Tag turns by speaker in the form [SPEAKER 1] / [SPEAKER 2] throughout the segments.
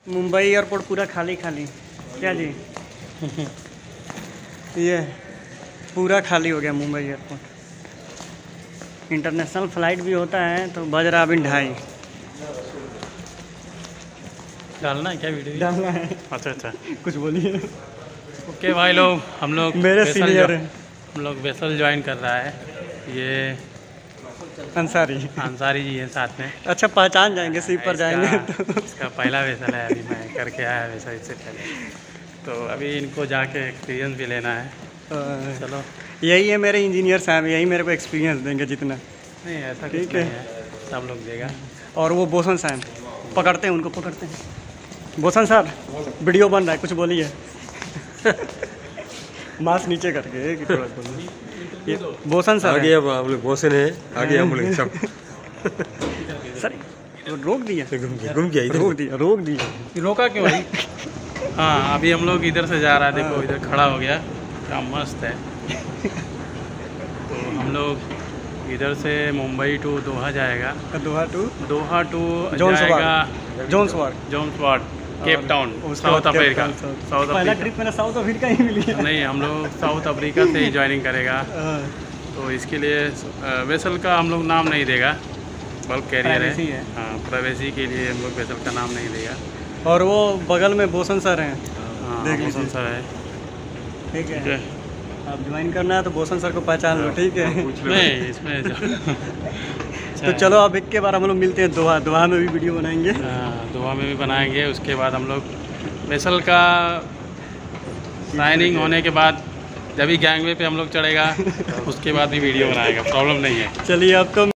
[SPEAKER 1] Mumbai airport पूरा खाली खाली क्या जी। ये पूरा खाली हो गया मुंबई एयरपोर्ट। इंटरनेशनल फ़्लाइट भी होता है तो बज रहा अभी 2:30।
[SPEAKER 2] डालना है क्या वीडियो?
[SPEAKER 1] डालना है।
[SPEAKER 2] अच्छा
[SPEAKER 1] कुछ बोलिए।
[SPEAKER 2] ओके भाई लोग, हम लोग
[SPEAKER 1] मेरे सीनियर हैं।
[SPEAKER 2] हम लोग वेसल ज्वाइन कर रहा है। ये
[SPEAKER 1] अंसारी
[SPEAKER 2] जी है साथ में।
[SPEAKER 1] अच्छा पहचान जाएंगे, सीप पर जाएंगे तो।
[SPEAKER 2] इसका पहला वेसल है, अभी मैं करके आया वैसा इससे पहले, तो अभी इनको जाके एक्सपीरियंस भी लेना है। चलो
[SPEAKER 1] यही है मेरे इंजीनियर साहब, यही मेरे को एक्सपीरियंस देंगे जितना।
[SPEAKER 2] नहीं ऐसा ठीक है, सब लोग देगा।
[SPEAKER 1] और वो बोसन साहब पकड़ते हैं, उनको पकड़ते हैं। बोसन साहब वीडियो बन रहा है, कुछ बोलिए। मास्क नीचे करके ये बोसन सर
[SPEAKER 3] आगे, अब हम लोग बोसन है आगे, हम लोग सब
[SPEAKER 1] सर रोक दिया, रोक दिया
[SPEAKER 2] रोका क्यों भाई? हाँ अभी हम लोग इधर से जा रहा है, देखो इधर खड़ा हो गया, क्या मस्त है। तो हम लोग इधर से मुंबई टू दोहा जाएगा, Doha to Johannesburg, Cape Town, South Africa.
[SPEAKER 1] पहला ट्रिप मेरा साउथ अफ्रीका ही मिली है।
[SPEAKER 2] नहीं, हम लोग साउथ अफ्रीका से ही ज्वाइनिंग करेगा, तो इसके लिए वेसल का हम लोग नाम नहीं देगा, बल्क कैरियर है। हाँ, प्राइवेसी के लिए हम लोग वेसल का नाम नहीं देगा।
[SPEAKER 1] और वो बगल में बोसन सर हैं।
[SPEAKER 2] हाँ बोसन सर है,
[SPEAKER 1] ठीक है। आप ज्वाइन करना है तो बोसन सर को पहचान लो, ठीक है।
[SPEAKER 2] नहीं इसमें
[SPEAKER 1] तो चलो अब एक के बार हम लोग मिलते हैं दोहा में भी वीडियो बनाएंगे।
[SPEAKER 2] दोहा में भी बनाएंगे। उसके बाद हम लोग वेसल का साइनिंग होने के बाद जब भी गैंगवे पे हम लोग चढ़ेगा उसके बाद भी वीडियो बनाएगा, प्रॉब्लम नहीं है।
[SPEAKER 1] चलिए अब तो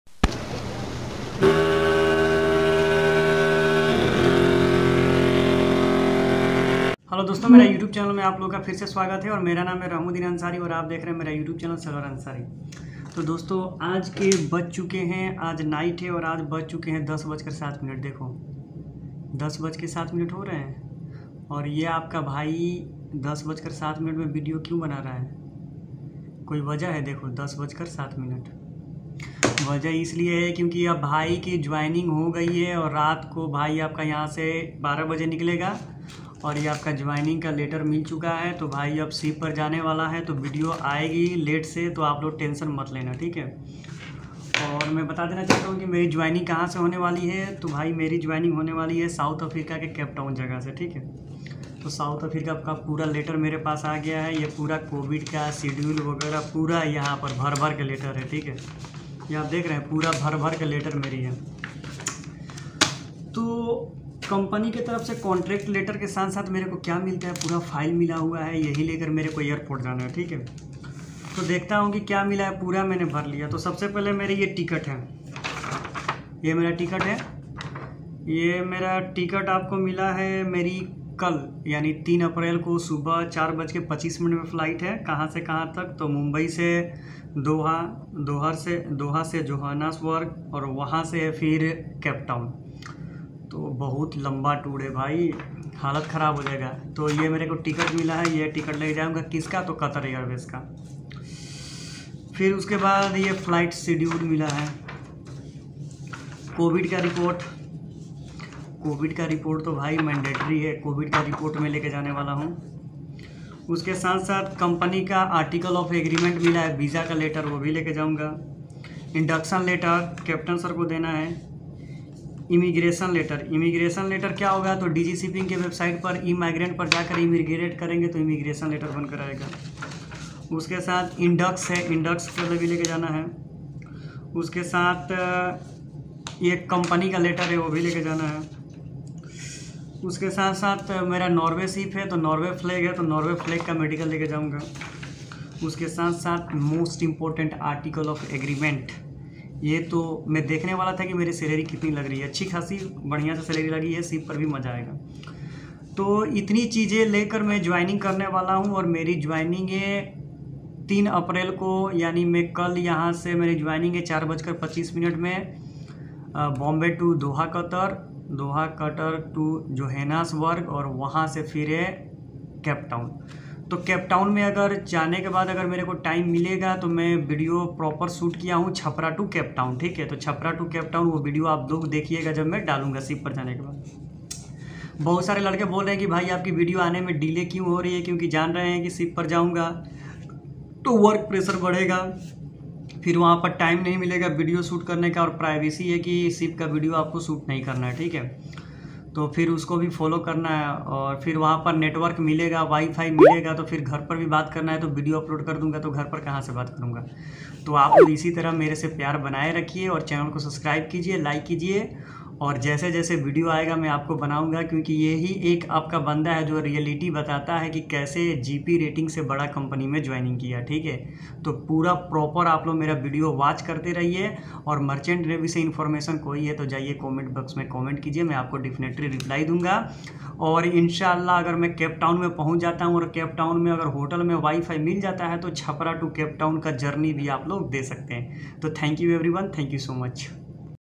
[SPEAKER 1] हेलो दोस्तों, मेरा YouTube चैनल में आप लोगों का फिर से स्वागत है और मेरा नाम है रहमुद्दीन अंसारी और आप देख रहे हैं मेरा YouTube चैनल सरोवर अंसारी। तो दोस्तों आज के बज चुके हैं, आज नाइट है और आज बज चुके हैं 10:07। देखो 10:07 हो रहे हैं और ये आपका भाई 10:07 में वीडियो क्यों बना रहा है? कोई वजह है? देखो 10:07। वजह इसलिए है क्योंकि अब भाई की ज्वाइनिंग हो गई है और रात को भाई आपका यहाँ से 12 बजे निकलेगा और ये आपका ज्वाइनिंग का लेटर मिल चुका है। तो भाई अब शिप पर जाने वाला है, तो वीडियो आएगी लेट से, तो आप लोग टेंशन मत लेना, ठीक है। और मैं बता देना चाहता हूँ कि मेरी ज्वाइनिंग कहाँ से होने वाली है। तो भाई मेरी ज्वाइनिंग होने वाली है साउथ अफ्रीका के केप टाउन जगह से, ठीक है। तो साउथ अफ्रीका का पूरा लेटर मेरे पास आ गया है, ये पूरा कोविड का शेड्यूल वगैरह पूरा यहाँ पर भर के लेटर है, ठीक है। ये आप देख रहे हैं पूरा भर के लेटर मेरी है। तो कंपनी की तरफ से कॉन्ट्रैक्ट लेटर के साथ साथ मेरे को क्या मिलता है, पूरा फाइल मिला हुआ है, यही लेकर मेरे को एयरपोर्ट जाना है, ठीक है। तो देखता हूँ कि क्या मिला है, पूरा मैंने भर लिया। तो सबसे पहले मेरे ये टिकट है, ये मेरा टिकट है। ये मेरा टिकट आपको मिला है मेरी कल यानी 3 अप्रैल को सुबह 4:25 में फ़्लाइट है। कहाँ से कहाँ तक? तो मुंबई से दोहा से जोहान्सबर्ग और वहाँ से फिर केप टाउन। तो बहुत लंबा टूर है भाई, हालत ख़राब हो जाएगा। तो ये मेरे को टिकट मिला है, ये टिकट ले जाऊंगा किसका? तो कतर एयरवेज का। फिर उसके बाद ये फ़्लाइट शेड्यूल मिला है, कोविड का रिपोर्ट तो भाई मैंडेटरी है, कोविड का रिपोर्ट में लेके जाने वाला हूँ। उसके साथ साथ कंपनी का आर्टिकल ऑफ एग्रीमेंट मिला है, वीज़ा का लेटर वो भी लेके जाऊँगा। इंडक्शन लेटर कैप्टन सर को देना है। इमिग्रेशन लेटर क्या होगा? तो डीजी शिपिंग के वेबसाइट पर ई-माइग्रेंट पर जाकर इमिग्रेट करेंगे तो इमिग्रेशन लेटर बनकर आएगा। उसके साथ इंडक्स है, इंडक्स के लिए भी लेके जाना है। उसके साथ ये कंपनी का लेटर है, वो भी लेके जाना है। उसके साथ साथ मेरा नॉर्वे शिप है, तो नॉर्वे फ्लैग है, तो नॉर्वे फ्लैग का मेडिकल लेके जाऊँगा। उसके साथ साथ most important article of agreement, ये तो मैं देखने वाला था कि मेरी सैलरी कितनी लग रही है। अच्छी खासी बढ़िया से सैलरी लगी है, शिप पर भी मज़ा आएगा। तो इतनी चीज़ें लेकर मैं ज्वाइनिंग करने वाला हूँ और मेरी ज्वाइनिंग है 3 अप्रैल को, यानी मैं कल यहाँ से मेरी ज्वाइनिंग है 4:25 में Bombay to Doha Qatar to Johannesburg और वहाँ से फिर है केप टाउन। तो केप टाउन में अगर जाने के बाद अगर मेरे को टाइम मिलेगा तो मैं वीडियो प्रॉपर शूट किया हूँ छपरा टू केप टाउन, ठीक है। तो छपरा टू केप टाउन वो वीडियो आप लोग देखिएगा जब मैं डालूंगा शिप पर जाने के बाद। बहुत सारे लड़के बोल रहे हैं कि भाई आपकी वीडियो आने में डिले क्यों हो रही है, क्योंकि जान रहे हैं कि शिप पर जाऊंगा तो वर्क प्रेशर बढ़ेगा, फिर वहाँ पर टाइम नहीं मिलेगा वीडियो शूट करने का, और प्राइवेसी है कि शिप का वीडियो आपको शूट नहीं करना है, ठीक है। तो फिर उसको भी फॉलो करना है, और फिर वहाँ पर नेटवर्क मिलेगा, वाईफाई मिलेगा, तो फिर घर पर भी बात करना है, तो वीडियो अपलोड कर दूंगा तो घर पर कहाँ से बात करूँगा। तो आप लोग इसी तरह मेरे से प्यार बनाए रखिए और चैनल को सब्सक्राइब कीजिए, लाइक कीजिए, और जैसे जैसे वीडियो आएगा मैं आपको बनाऊंगा, क्योंकि यही एक आपका बंदा है जो रियलिटी बताता है कि कैसे जीपी रेटिंग से बड़ा कंपनी में ज्वाइनिंग किया, ठीक है। तो पूरा प्रॉपर आप लोग मेरा वीडियो वॉच करते रहिए, और मर्चेंट नेवी से इन्फॉर्मेशन कोई है तो जाइए कमेंट बॉक्स में कमेंट कीजिए, मैं आपको डेफिनेटली रिप्लाई दूंगा। और इंशाल्लाह अगर मैं केप टाउन में पहुँच जाता हूँ, और केप टाउन में अगर होटल में वाईफाई मिल जाता है, तो छपरा टू केप टाउन का जर्नी भी आप लोग दे सकते हैं। तो thank you everyone, thank you so much.